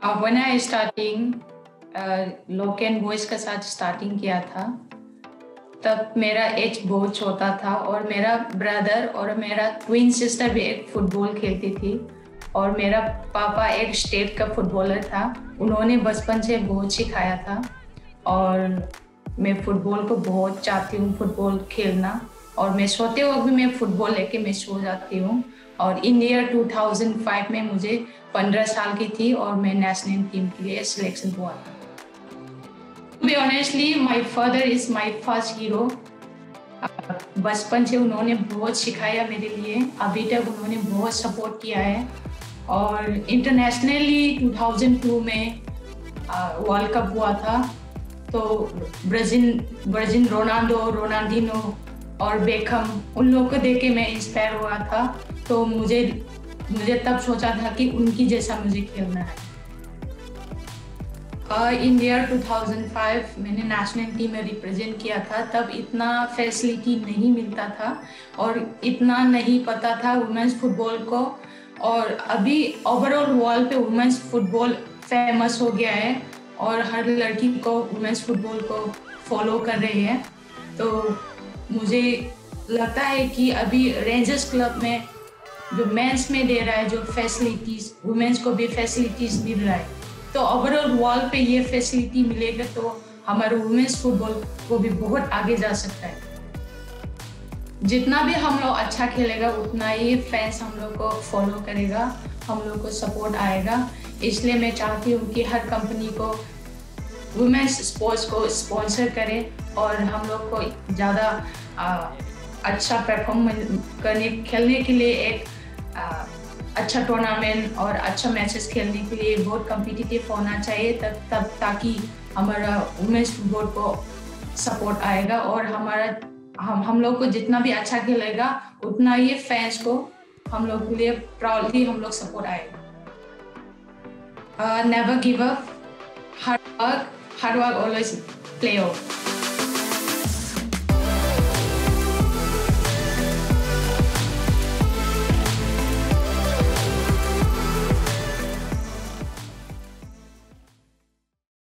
When I starting लोक and boys के साथ स्टार्टिंग किया था, तब मेरा एज बहुत छोटा था और मेरा ब्रदर और मेरा ट्विन सिस्टर भी एक फुटबॉल खेलती थी और मेरा पापा एक स्टेट का फुटबॉलर था। उन्होंने बचपन से बहुत सिखाया था और मैं फुटबॉल को बहुत चाहती हूँ, फुटबॉल खेलना। और मैं सोते वक्त भी मैं फुटबॉल लेके मैं सो जाती हूँ। और इन ईयर 2005 में मुझे 15 साल की थी और मैं नेशनल टीम के लिए सिलेक्शन हुआ था। To be honestly, my father is my first hero. बचपन से उन्होंने बहुत सिखाया मेरे लिए, अभी तक उन्होंने बहुत सपोर्ट किया है। और इंटरनेशनली 2002 में वर्ल्ड कप हुआ था, तो ब्राज़ील रोनाल्डिनो और बेकहम, उन लोगों को देख के मैं इंस्पायर हुआ था। तो मुझे तब सोचा था कि उनकी जैसा मुझे खेलना है। इन ईयर 2005 मैंने नेशनल टीम में रिप्रेजेंट किया था। तब इतना फैसिलिटी नहीं मिलता था और इतना नहीं पता था वुमेन्स फुटबॉल को। और अभी ओवरऑल वर्ल्ड पे वुमेन्स फुटबॉल फेमस हो गया है और हर लड़की को वुमेन्स फुटबॉल को फॉलो कर रहे हैं। तो मुझे लगता है कि अभी रेंजर्स क्लब में जो मेंस में दे रहा है, जो फैसिलिटीज़, वुमेन्स को भी फैसिलिटीज़ मिल रहा है। तो ओवरऑल वर्ल्ड पे ये फैसिलिटी मिलेगा तो हमारे वुमेन्स फुटबॉल को भी बहुत आगे जा सकता है। जितना भी हम लोग अच्छा खेलेगा उतना ही फैंस हम लोग को फॉलो करेगा, हम लोग को सपोर्ट आएगा। इसलिए मैं चाहती हूँ कि हर कंपनी को वुमेन्स स्पोर्ट्स को स्पॉन्सर करे और हम लोग को ज़्यादा अच्छा परफॉर्म खेलने के लिए एक अच्छा टूर्नामेंट और अच्छा मैचेस खेलने के लिए बहुत कम्पिटिटिव होना चाहिए, तब ताकि हमारा वुमेन्स फुटबॉल को सपोर्ट आएगा और हम लोग को जितना भी अच्छा खेलेगा उतना ही फैंस को हम लोग के लिए प्राउडली हम लोग सपोर्ट आएगा। Never give up, hard work always play of.